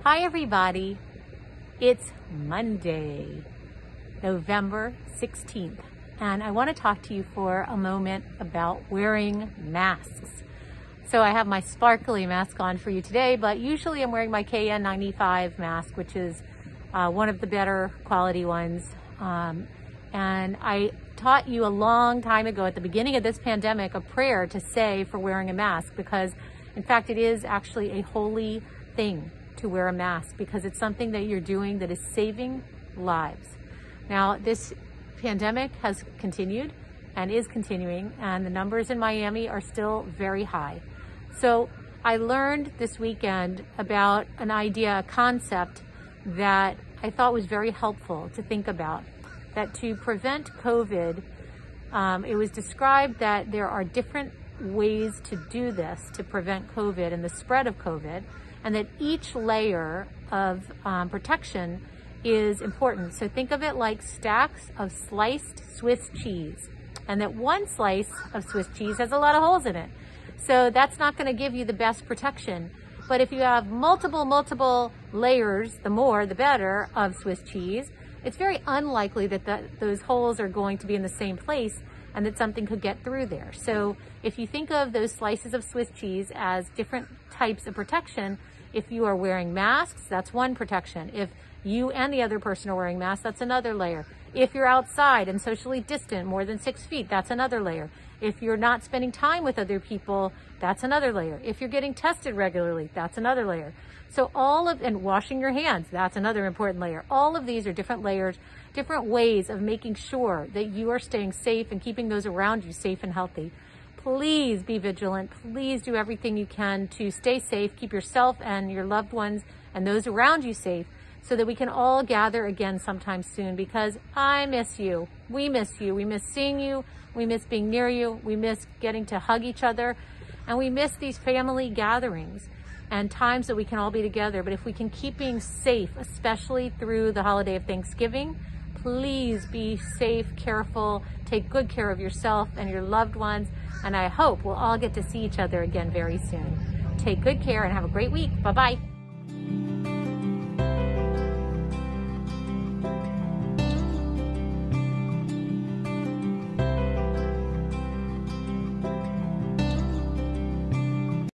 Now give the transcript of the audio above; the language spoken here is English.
Hi everybody, it's Monday, November 16th, and I want to talk to you for a moment about wearing masks. So I have my sparkly mask on for you today, but usually I'm wearing my KN95 mask, which is one of the better quality ones. And I taught you a long time ago at the beginning of this pandemic a prayer to say for wearing a mask, because in fact it is actually a holy thing to wear a mask, because it's something that you're doing that is saving lives. Now, this pandemic has continued and is continuing, and the numbers in Miami are still very high. So I learned this weekend about an idea, a concept that I thought was very helpful to think about, that to prevent COVID, it was described that there are different ways to do this, to prevent COVID and the spread of COVID, and that each layer of protection is important. So think of it like stacks of sliced Swiss cheese, and that one slice of Swiss cheese has a lot of holes in it. So that's not going to give you the best protection. But if you have multiple layers, the more, the better, of Swiss cheese, it's very unlikely that those holes are going to be in the same place and that something could get through there. So if you think of those slices of Swiss cheese as different types of protection, if you are wearing masks, that's one protection. If you and the other person are wearing masks, that's another layer. If you're outside and socially distant more than 6 feet, that's another layer. If you're not spending time with other people, that's another layer. If you're getting tested regularly, that's another layer. So and washing your hands, that's another important layer. All of these are different layers, different ways of making sure that you are staying safe and keeping those around you safe and healthy. Please be vigilant. Please do everything you can to stay safe, keep yourself and your loved ones and those around you safe, so that we can all gather again sometime soon, because I miss you. We miss you. We miss seeing you. We miss being near you. We miss getting to hug each other. And we miss these family gatherings and times that we can all be together. But if we can keep being safe, especially through the holiday of Thanksgiving, please be safe, careful, take good care of yourself and your loved ones. And I hope we'll all get to see each other again very soon. Take good care and have a great week. Bye-bye.